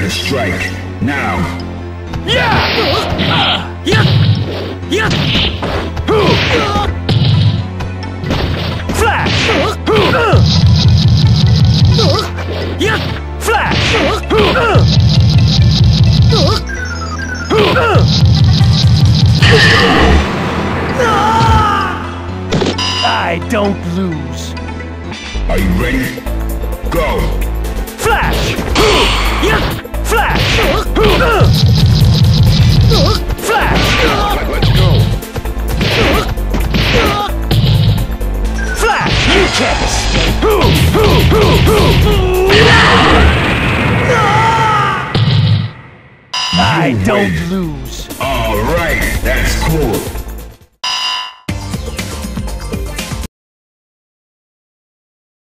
to strike. Now. Flash! Flash! I don't lose. Are you ready? Go! Flash! Flash! Flash! Let's go! Flash! You can't escape! I don't lose. All right, that's cool.